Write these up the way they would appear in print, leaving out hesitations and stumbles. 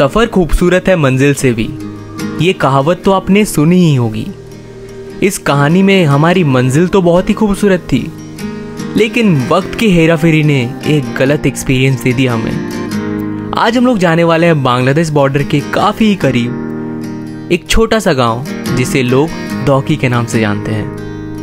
सफर खूबसूरत है मंजिल से भी, ये कहावत तो आपने सुनी ही होगी। इस कहानी में हमारी मंजिल तो बहुत ही खूबसूरत थी, लेकिन वक्त की हेराफेरी ने एक गलत एक्सपीरियंस दे दिया हमें। आज हम लोग जाने वाले हैं बांग्लादेश बॉर्डर के काफी करीब एक छोटा सा गांव जिसे लोग दौकी के नाम से जानते हैं।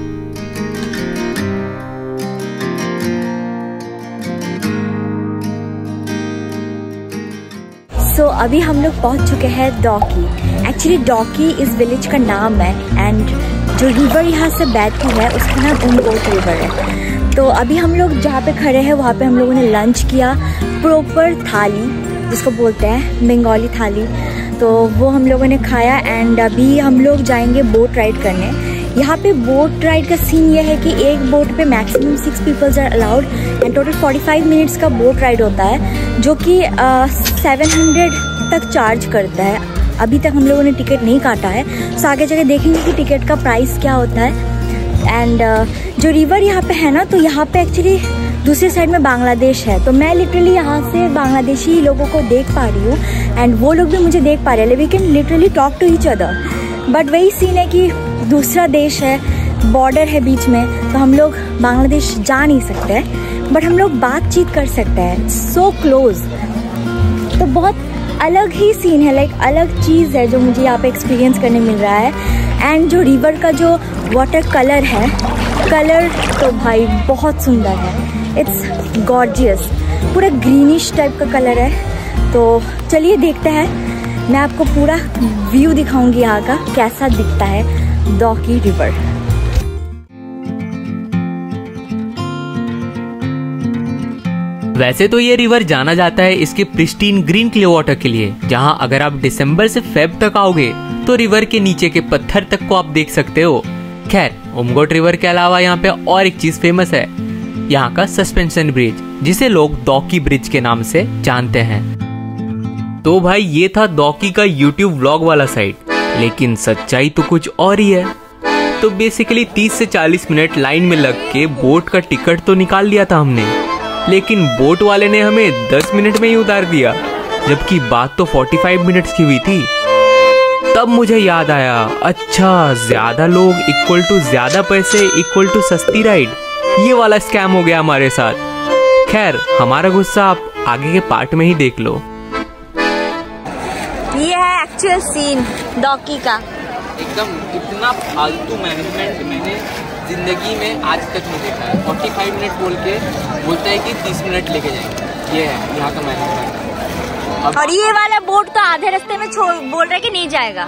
अभी हम लोग पहुंच चुके हैं दौकी। एक्चुअली दौकी इस विलेज का नाम है एंड जो रिवर यहाँ से बहती है उसका नाम उमगोट रिवर है। तो अभी हम लोग जहाँ पे खड़े हैं वहाँ पे हम लोगों ने लंच किया, प्रॉपर थाली जिसको बोलते हैं बंगाली थाली, तो वो हम लोगों ने खाया। एंड अभी हम लोग जाएंगे बोट राइड करने। यहाँ पे बोट राइड का सीन ये है कि एक बोट पे maximum 6 peoples are allowed and total 45 minutes का बोट राइड होता है, जो कि 700 तक चार्ज करता है। अभी तक हम लोगों ने टिकट नहीं काटा है, तो आगे जाके देखेंगे कि टिकट का प्राइस क्या होता है। एंड जो रिवर यहाँ पे है ना, तो यहाँ पे एक्चुअली दूसरी साइड में बांग्लादेश है, तो मैं लिटरली यहाँ से बांग्लादेशी लोगों को देख पा रही हूँ एंड वो लोग भी मुझे देख पा रहे हैं। We can literally talk to each other, but वही सीन है कि दूसरा देश है, बॉर्डर है बीच में, तो हम लोग बांग्लादेश जा नहीं सकते, बट हम लोग बातचीत कर सकते हैं, सो क्लोज। तो बहुत अलग ही सीन है, लाइक अलग चीज़ है जो मुझे यहाँ पे एक्सपीरियंस करने मिल रहा है। एंड जो रिवर का जो वाटर कलर है, कलर तो भाई बहुत सुंदर है, इट्स गॉर्जियस, पूरा ग्रीनिश टाइप का कलर है। तो चलिए देखते हैं, मैं आपको पूरा व्यू दिखाऊंगी यहाँ का कैसा दिखता है दौकी रिवर। वैसे तो ये रिवर जाना जाता है इसके प्रिस्टीन ग्रीन क्लियर वाटर के लिए, जहाँ अगर आप दिसंबर से फेब तक आओगे तो रिवर के नीचे के पत्थर तक को आप देख सकते हो। खैर, उमगोट रिवर के अलावा यहाँ पे और एक चीज फेमस है, यहाँ का सस्पेंशन ब्रिज, जिसे लोग दौकी ब्रिज के नाम से जानते हैं। तो भाई ये था दौकी का YouTube व्लॉग वाला साइड, लेकिन सच्चाई तो कुछ और ही है। तो बेसिकली 30 से 40 मिनट लाइन में लग के बोट का टिकट तो निकाल लिया था हमने, लेकिन बोट वाले ने हमें 10 मिनट में ही उतार दिया, जबकि बात तो 45 मिनट्स की हुई थी। तब मुझे याद आया, अच्छा ज्यादा लोग इक्वल टू ज्यादा पैसे इक्वल टू सस्ती राइड, ये वाला स्कैम हो गया हमारे साथ। खैर, हमारा गुस्सा आप आगे के पार्ट में ही देख लो। ये है एक्चुअल सीन दौकी का। एकदम इतना फालतू मैनेजमेंट मैंने जिंदगी में आज तक नहीं देखा है। 45 मिनट बोल के बोलता है कि 30 मिनट लेके जाएंगे, ये है यहाँ का मैनेजमेंट। और ये वाला बोट तो आधे रास्ते में बोल रहा है कि नहीं जाएगा।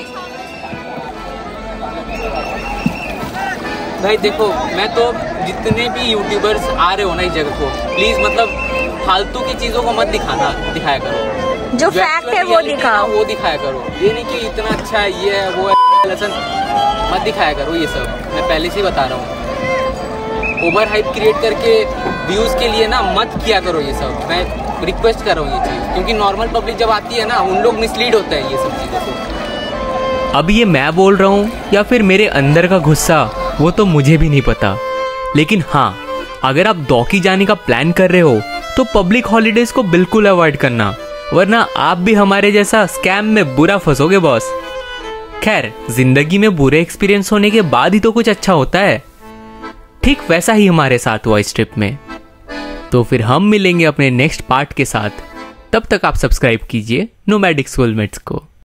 भाई देखो, मैं तो जितने भी यूट्यूबर्स आ रहे हो ना इस जगह को, प्लीज मतलब फालतू की चीजों को मत दिखाया करो, जो फैक्ट है वो दिखाओ, वो दिखाया करो। ये नहीं कि इतना अच्छा है, ये है वो है, लसन मत दिखाया करो ये सब। मैं पहले से ही बता रहा हूँ, ओवर हाइप क्रिएट करके व्यूज के लिए ना मत किया करो ये सब। मैं रिक्वेस्ट कर रहा हूँ ये चीज, क्योंकि नॉर्मल पब्लिक जब आती है ना, उन लोग मिसलीड होते हैं ये सब चीजों से। अब ये मैं बोल रहा हूँ या फिर मेरे अंदर का गुस्सा, वो तो मुझे भी नहीं पता, लेकिन हाँ, अगर आप दौकी जाने का प्लान कर रहे हो तो पब्लिक हॉलीडेज को बिल्कुल अवॉइड करना, वरना आप भी हमारे जैसा स्कैम में बुरा फंसोगे बॉस। खैर, जिंदगी में बुरे एक्सपीरियंस होने के बाद ही तो कुछ अच्छा होता है। ठीक वैसा ही हमारे साथ हुआ इस ट्रिप में। तो फिर हम मिलेंगे अपने नेक्स्ट पार्ट के साथ। तब तक आप सब्सक्राइब कीजिए नोमैडिक सोलमेट्स को।